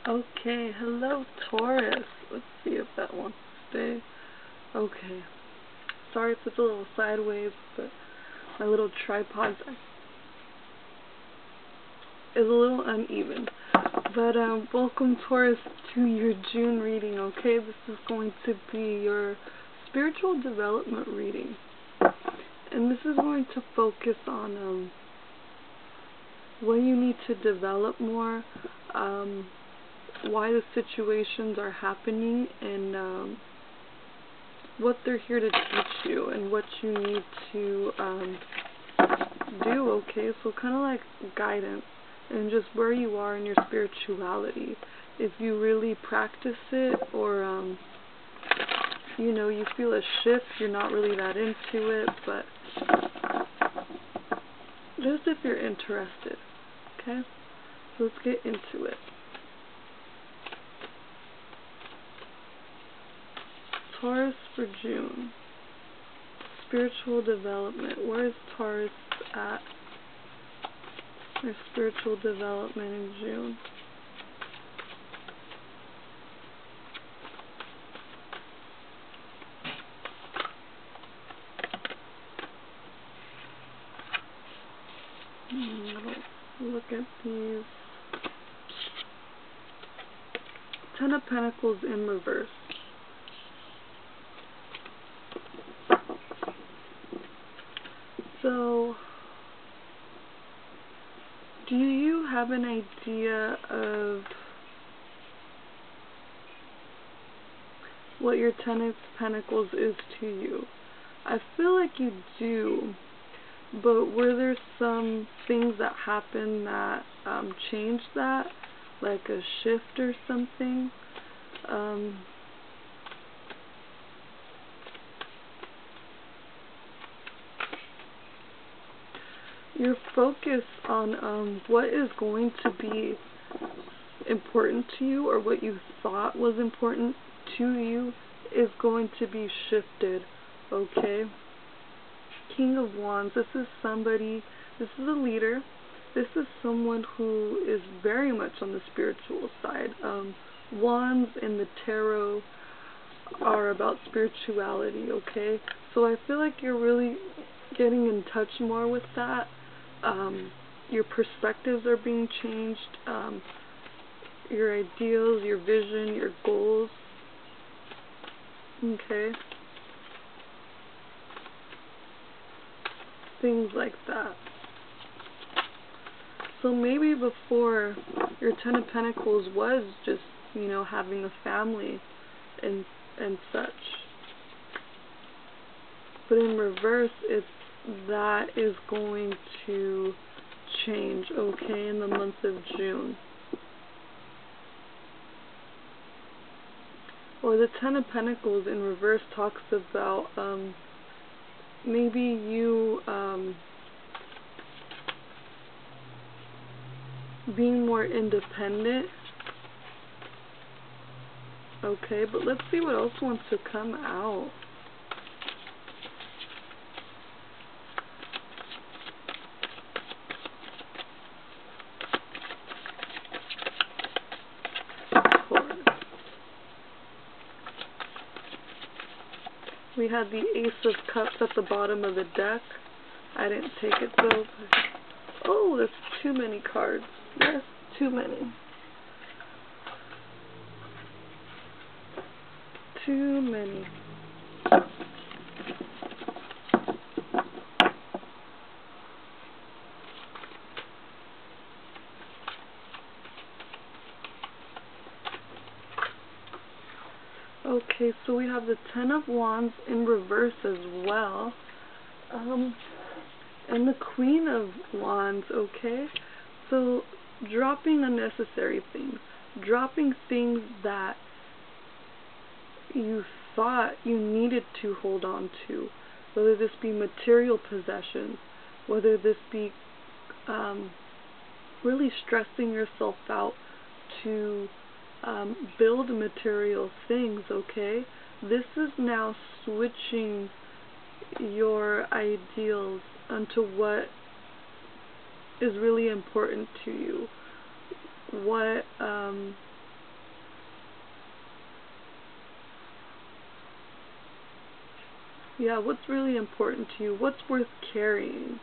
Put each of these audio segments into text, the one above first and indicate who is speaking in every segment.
Speaker 1: Okay, hello Taurus. Let's see if that wants to stay. Okay. Sorry if it's a little sideways, but my little tripod is a little uneven. But welcome Taurus to your June reading, okay? This is going to be your spiritual development reading. And this is going to focus on what you need to develop more, why the situations are happening, and what they're here to teach you, and what you need to do, okay? So kind of like guidance, and just where you are in your spirituality. If you really practice it, or you feel a shift, you're not really that into it, but just if you're interested, okay? So let's get into it. Taurus for June. Spiritual development. Where is Taurus at? Their spiritual development in June. Look at these. Ten of Pentacles in reverse. So, do you have an idea of what your Ten of Pentacles is to you? I feel like you do, but were there some things that happened that changed that? Like a shift or something? Your focus on what is going to be important to you, or what you thought was important to you, is going to be shifted, okay? King of Wands, this is a leader. This is someone who is very much on the spiritual side. Wands and the tarot are about spirituality, okay? So I feel like you're really getting in touch more with that. Your perspectives are being changed, your ideals, your vision, your goals, okay? Things like that. So maybe before, your Ten of Pentacles was just, having a family and such. But in reverse, that is going to change, okay, in the month of June. Or the Ten of Pentacles in reverse talks about maybe you being more independent. Okay, but let's see what else wants to come out. We had the Ace of Cups at the bottom of the deck. I didn't take it though. Oh, there's too many cards. There's too many. Too many. Okay, so we have the Ten of Wands in reverse as well. And the Queen of Wands, okay? So, dropping unnecessary things. Dropping things that you thought you needed to hold on to. Whether this be material possessions. Whether this be really stressing yourself out to build material things, okay? This is now switching your ideals onto what is really important to you. What Yeah, what's really important to you, what's worth carrying.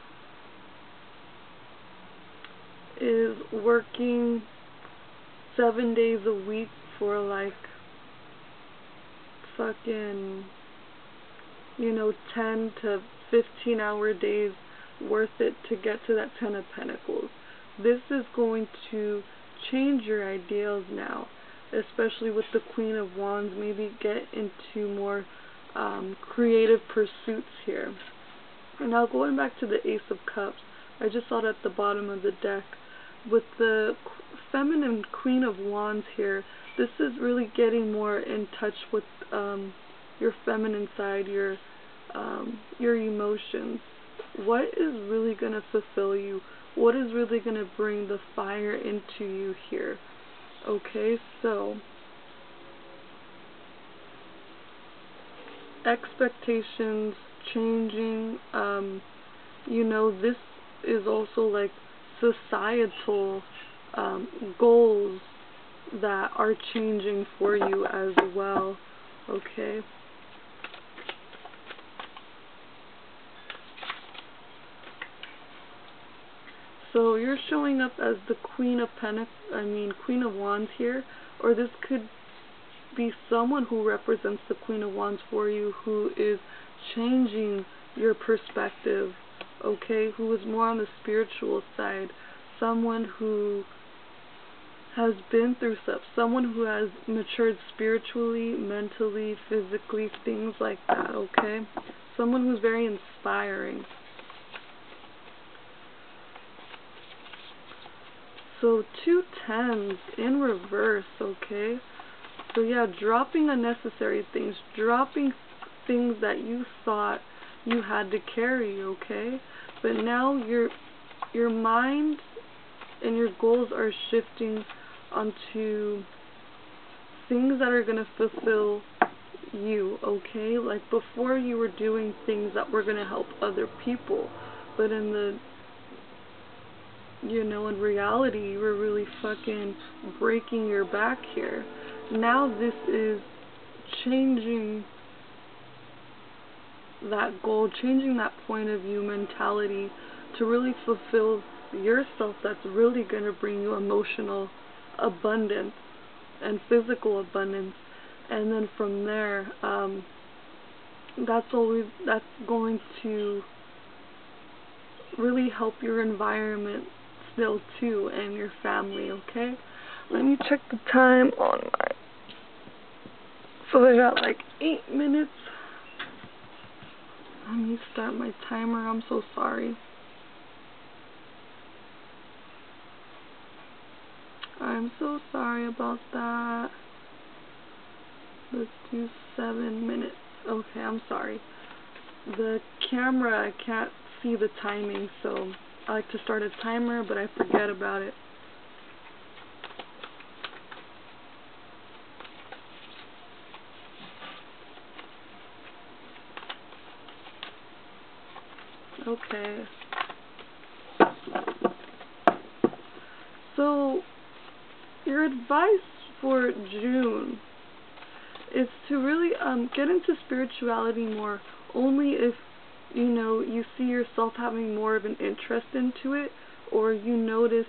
Speaker 1: Is working 7 days a week for like fucking, 10 to 15 hour days worth it to get to that 10 of Pentacles? This is going to change your ideals now, especially with the Queen of Wands. Maybe get into more creative pursuits here. And now going back to the Ace of Cups, I just saw it at the bottom of the deck. With the feminine Queen of Wands here, this is really getting more in touch with your feminine side, your emotions. What is really going to fulfill you? What is really going to bring the fire into you here? Okay, so expectations changing. This is also like societal goals that are changing for you as well. Okay. So you're showing up as the Queen of Wands here, or this could be someone who represents the Queen of Wands for you, who is changing your perspective, okay, who is more on the spiritual side, someone who has been through stuff, someone who has matured spiritually, mentally, physically, things like that, okay, someone who's very inspiring. So 2 10s in reverse, okay? So yeah, dropping unnecessary things, dropping things that you thought you had to carry, okay? But now your mind and your goals are shifting onto things that are going to fulfill you, okay? Like before you were doing things that were going to help other people, but in reality, you were really fucking breaking your back here. Now this is changing that goal, changing that point of view mentality to really fulfill yourself. That's really going to bring you emotional abundance and physical abundance. And then from there, that's going to really help your environment still too, and your family, okay? Let me check the time on my... So I got like 8 minutes. Let me start my timer. I'm so sorry. I'm so sorry about that. Let's do 7 minutes. Okay, I'm sorry. The camera, I can't see the timing, so I like to start a timer, but I forget about it. Okay. So, your advice for June is to really get into spirituality more, only if you see yourself having more of an interest into it, or you notice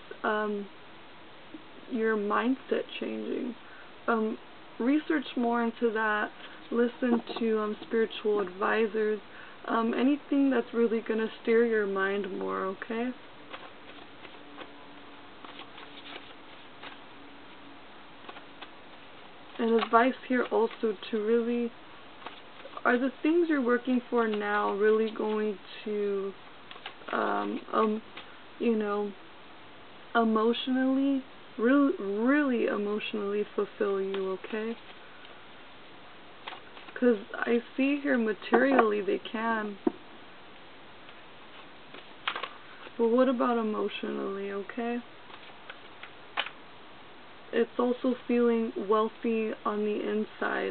Speaker 1: your mindset changing. Research more into that, listen to spiritual advisors, anything that's really going to steer your mind more, okay? And advice here also to really, are the things you're working for now really going to, emotionally, really emotionally fulfill you, okay? Because I see here materially they can. But what about emotionally, okay? It's also feeling wealthy on the inside.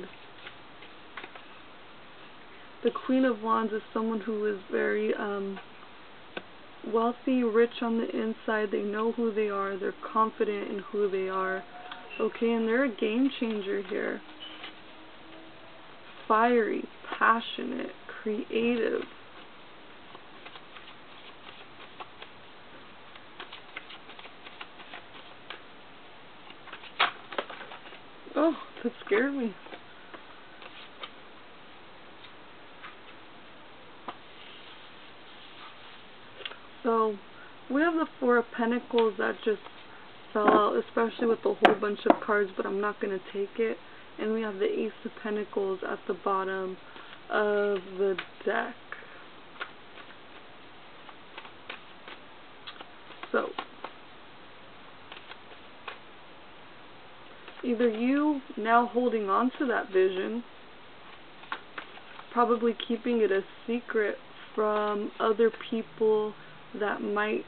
Speaker 1: The Queen of Wands is someone who is very wealthy, rich on the inside. They know who they are. They're confident in who they are. Okay, and they're a game changer here. Fiery, passionate, creative. Oh, that scared me. So, we have the Four of Pentacles that just fell out, especially with a whole bunch of cards, but I'm not going to take it. And we have the Ace of Pentacles at the bottom of the deck. So, either you now holding on to that vision, probably keeping it a secret from other people that might,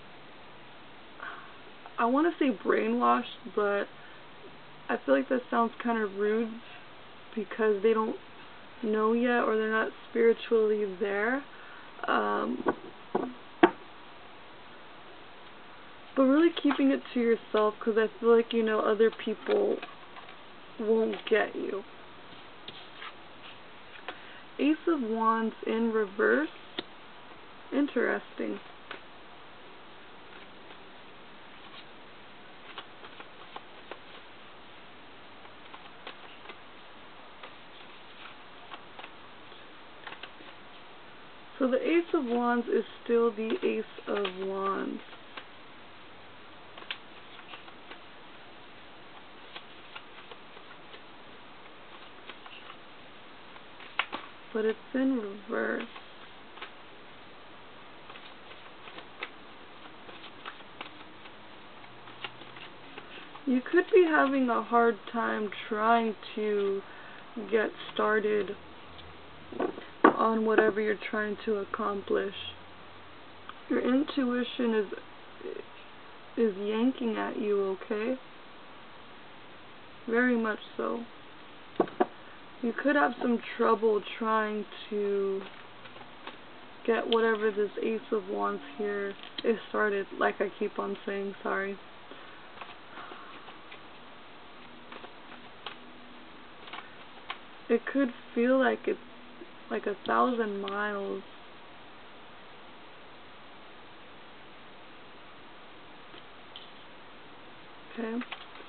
Speaker 1: I want to say brainwashed, but I feel like that sounds kind of rude because they don't know yet or they're not spiritually there. But really keeping it to yourself, because I feel like, you know, other people won't get you. Ace of Wands in reverse. Interesting. So the Ace of Wands is still the Ace of Wands. But it's in reverse. You could be having a hard time trying to get started on whatever you're trying to accomplish. Your intuition is yanking at you, okay? Very much so. You could have some trouble trying to get whatever this Ace of Wands here is started, like I keep on saying, sorry. It could feel like it's like 1,000 miles. Okay.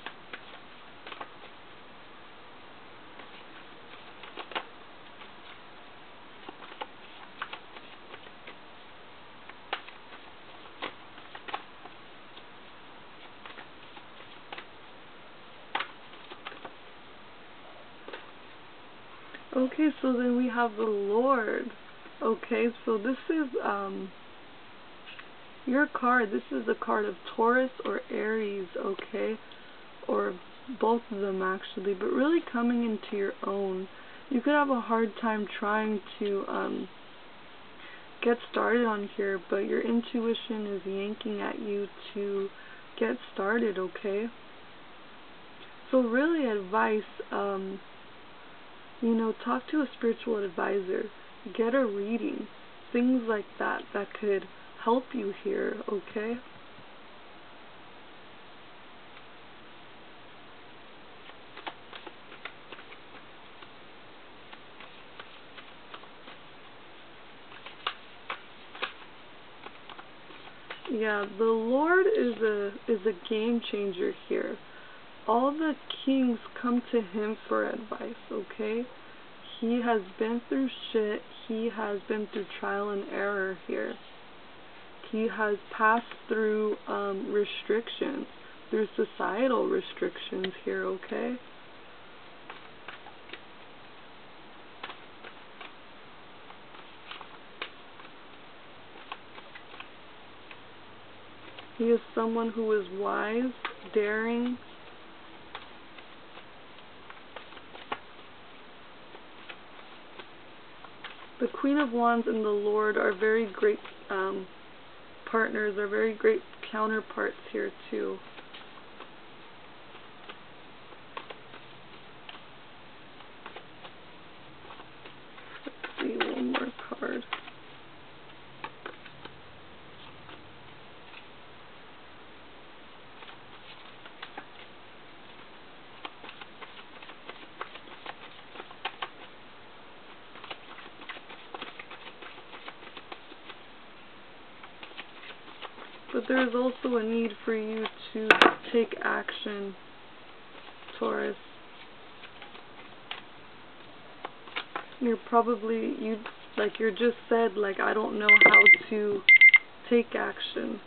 Speaker 1: Okay, so then we have the Lord. Okay, so this is your card. This is the card of Taurus or Aries, okay? Or both of them actually, but really coming into your own. You could have a hard time trying to get started on here, but your intuition is yanking at you to get started, okay? So really advice, you know, talk to a spiritual advisor, get a reading, things like that could help you here, okay? Yeah, the Lord is a game changer here. All the kings come to him for advice, okay? He has been through shit. He has been through trial and error here. He has passed through restrictions, through societal restrictions here, okay? He is someone who is wise, daring. The Queen of Wands and the Lord are very great partners, are very great counterparts here too. Let's see, one more card. But there is also a need for you to take action, Taurus. You're just said, like, I don't know how to take action.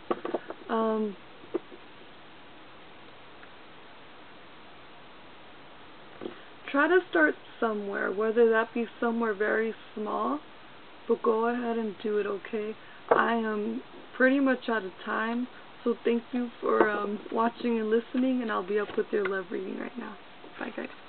Speaker 1: Try to start somewhere, whether that be somewhere very small, but go ahead and do it, okay? I am pretty much out of time, so thank you for watching and listening, and I'll be up with your love reading right now. Bye, guys.